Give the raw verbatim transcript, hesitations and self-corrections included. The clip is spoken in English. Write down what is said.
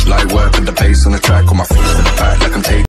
Light work with the bass on the track, on my feet to the back like I'm taking